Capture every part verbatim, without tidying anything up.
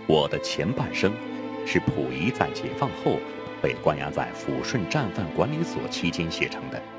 我的前半生是溥仪在解放后被关押在抚顺战犯管理所期间写成的。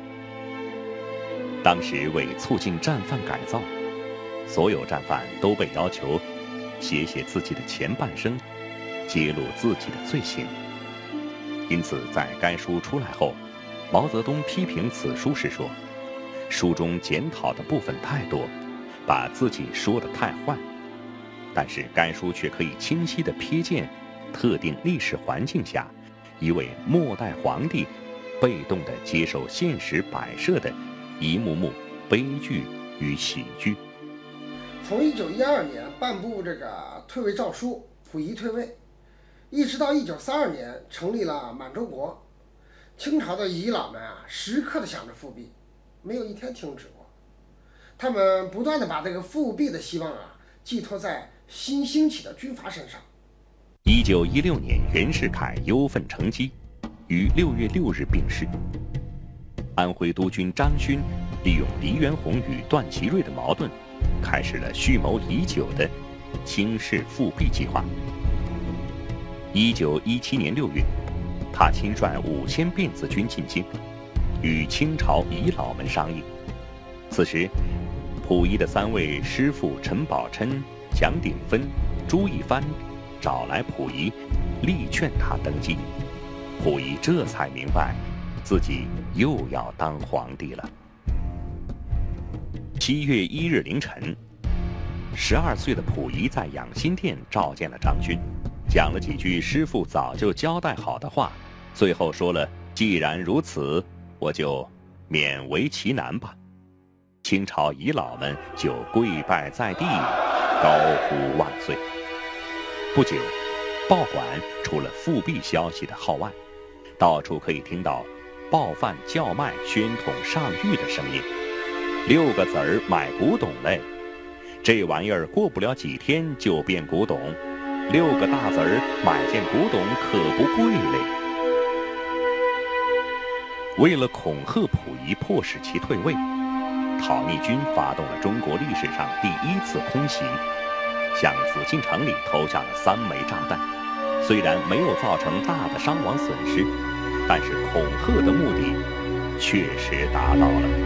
当时为促进战犯改造，所有战犯都被要求写写自己的前半生，揭露自己的罪行。因此在该书出来后，毛泽东批评此书时说，书中检讨的部分太多，把自己说得太坏，但是该书却可以清晰地瞥见特定历史环境下一位末代皇帝被动地接受现实摆设的一幕幕悲剧与喜剧。 从一九一二年颁布这个退位诏书，溥仪退位，一直到一九三二年成立了满洲国，清朝的遗老们啊，时刻的想着复辟，没有一天停止过。他们不断的把这个复辟的希望啊，寄托在新兴起的军阀身上。 一九一六年，袁世凯忧愤成疾，于六月六日病逝。安徽督军张勋利用黎元洪与段祺瑞的矛盾，开始了蓄谋已久的清室复辟计划。一九一七年六月，他亲率五千辫子军进京，与清朝遗老们商议。此时，溥仪的三位师父陈宝琛、蒋鼎芬、朱一帆找来溥仪，力劝他登基。溥仪这才明白，自己又要当皇帝了。七月一日凌晨，十二岁的溥仪在养心殿召见了张勋，讲了几句师父早就交代好的话，最后说了：“既然如此，我就勉为其难吧。”清朝遗老们就跪拜在地，高呼万岁。不久，报馆出了复辟消息的号外，到处可以听到报贩叫卖宣统上谕的声音。六个子儿买古董嘞，这玩意儿过不了几天就变古董，六个大子儿买件古董可不贵嘞。为了恐吓溥仪，迫使其退位，讨逆军发动了中国历史上第一次空袭，向紫禁城里投下了三枚炸弹。虽然没有造成大的伤亡损失，但是恐吓的目的确实达到了。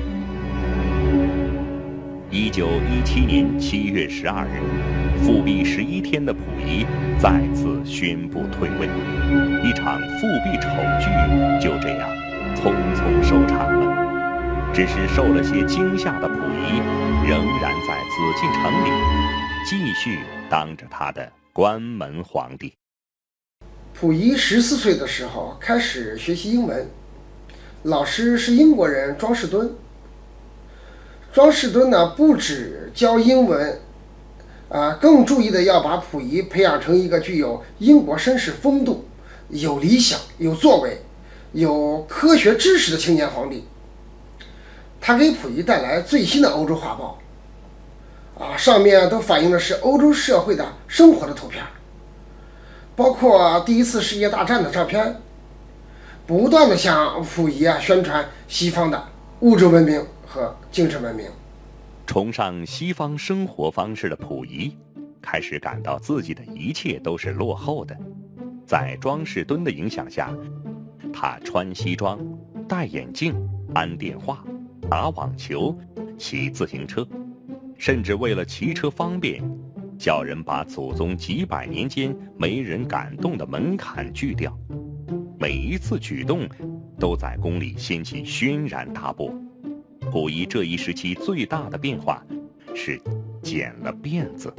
一九一七年七月十二日，复辟十一天的溥仪再次宣布退位，一场复辟丑剧就这样匆匆收场了。只是受了些惊吓的溥仪，仍然在紫禁城里继续当着他的关门皇帝。 溥仪十四岁的时候开始学习英文，老师是英国人庄士敦。庄士敦呢，不只教英文，啊，更注意的要把溥仪培养成一个具有英国绅士风度、有理想、有作为、有科学知识的青年皇帝。他给溥仪带来最新的欧洲画报，啊，上面都反映的是欧洲社会的生活的图片，包括第一次世界大战的照片，不断的向溥仪啊宣传西方的物质文明和精神文明。 崇尚西方生活方式的溥仪开始感到自己的一切都是落后的。在庄士敦的影响下，他穿西装、戴眼镜、安电话、打网球、骑自行车，甚至为了骑车方便，叫人把祖宗几百年间没人敢动的门槛锯掉。每一次举动都在宫里掀起轩然大波。溥仪这一时期最大的变化是剪了辫子。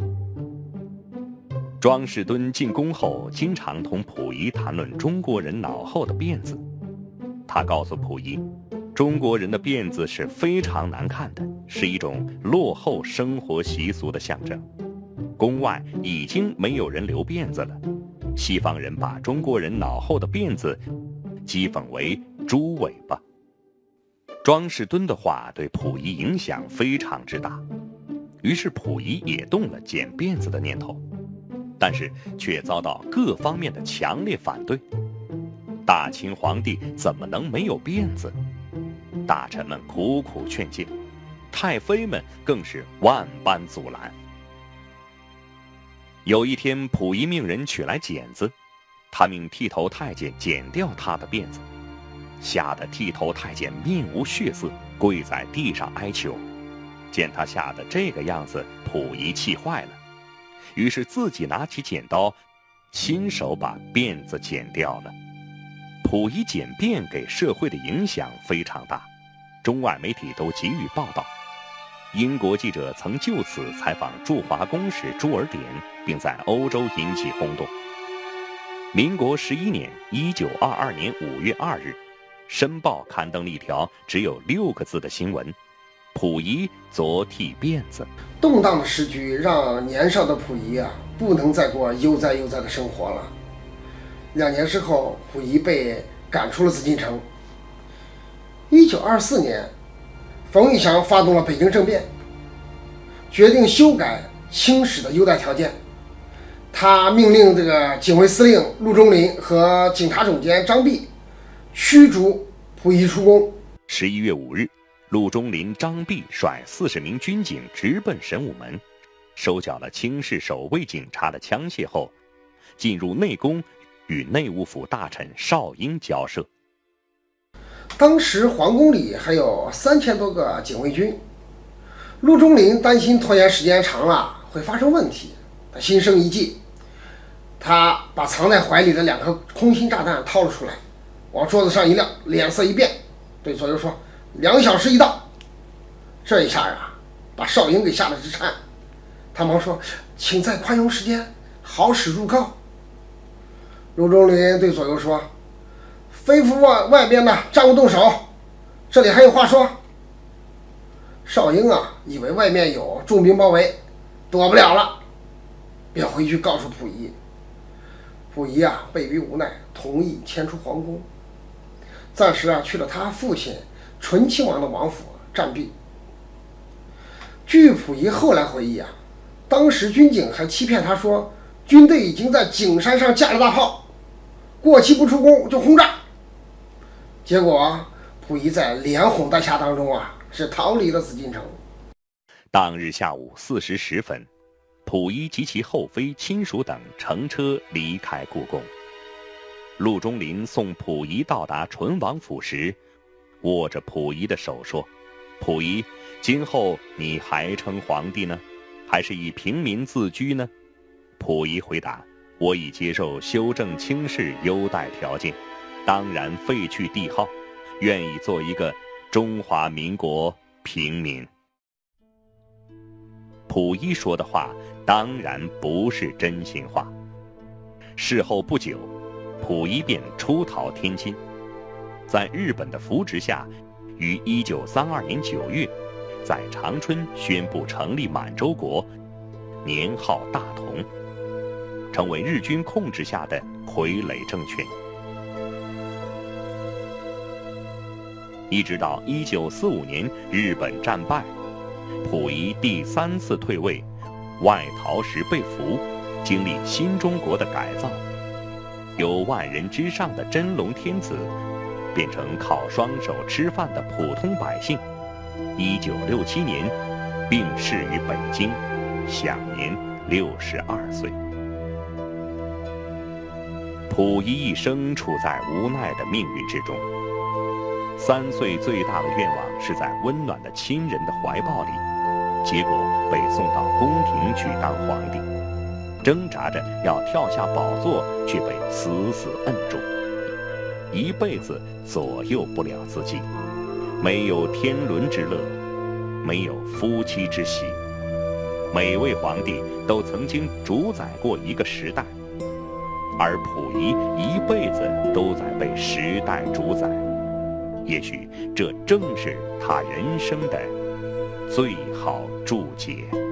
庄士敦进宫后经常同溥仪谈论中国人脑后的辫子。他告诉溥仪，中国人的辫子是非常难看的，是一种落后生活习俗的象征。宫外已经没有人留辫子了，西方人把中国人脑后的辫子讥讽为猪尾巴。庄士敦的话对溥仪影响非常之大，于是溥仪也动了剪辫子的念头，但是却遭到各方面的强烈反对。大清皇帝怎么能没有辫子？大臣们苦苦劝谏，太妃们更是万般阻拦。 有一天，溥仪命人取来剪子，他命剃头太监剪掉他的辫子，吓得剃头太监面无血色，跪在地上哀求。见他吓得这个样子，溥仪气坏了，于是自己拿起剪刀，亲手把辫子剪掉了。溥仪剪辫给社会的影响非常大，中外媒体都给予报道。英国记者曾就此采访驻华公使朱尔典，并在欧洲引起轰动。民国十一年一九二二年五月二日，《申报》刊登了一条只有六个字的新闻：溥仪昨剃辫子。 动荡的时局让年少的溥仪啊，不能再过悠哉悠哉的生活了。两年之后，溥仪被赶出了紫禁城。一九二四年，冯玉祥发动了北京政变，决定修改清史的优待条件。他命令这个警卫司令陆中麟和警察总监张弼驱逐溥仪出宫。 十一月五日，陆中麟、张弼率四十名军警直奔神武门，收缴了清室守卫警察的枪械后，进入内宫与内务府大臣邵英交涉。 当时皇宫里还有三千多个警卫军，陆中麟担心拖延时间长了会发生问题，他心生一计，他把藏在怀里的两颗空心炸弹掏了出来，往桌子上一撂，脸色一变，对左右说：“两小时一到。”这一下啊，把邵英给吓得直颤，他忙说：“请再宽容时间，好使入告。”陆中麟对左右说：“吩咐外外边的战务动手，这里还有话说。”邵英啊，以为外面有重兵包围，躲不了了，便回去告诉溥仪。溥仪啊，被逼无奈，同意迁出皇宫，暂时啊去了他父亲醇亲王的王府暂避。据溥仪后来回忆啊，当时军警还欺骗他说，军队已经在景山上架了大炮，过期不出宫就轰炸。结果啊，溥仪在连哄带吓当中啊，是逃离了紫禁城。 当日下午四时十分，溥仪及其后妃、亲属等乘车离开故宫。陆中麟送溥仪到达醇王府时，握着溥仪的手说：“溥仪，今后你还称皇帝呢，还是以平民自居呢？”溥仪回答：“我已接受修正清室优待条件，当然废去帝号，愿意做一个中华民国平民。”溥仪说的话当然不是真心话。事后不久，溥仪便出逃天津，在日本的扶植下，于一九三二年九月，在长春宣布成立满洲国，年号大同，成为日军控制下的傀儡政权。一直到一九四五年日本战败，溥仪第三次退位，外逃时被俘，经历新中国的改造，由万人之上的真龙天子变成靠双手吃饭的普通百姓。一九六七年病逝于北京，享年六十二岁。溥仪一生处在无奈的命运之中。三岁最大的愿望是在温暖的亲人的怀抱里，结果被送到宫廷去当皇帝，挣扎着要跳下宝座，却被死死摁住，一辈子左右不了自己，没有天伦之乐，没有夫妻之喜。每位皇帝都曾经主宰过一个时代，而溥仪一辈子都在被时代主宰。也许这正是他人生的最好注解。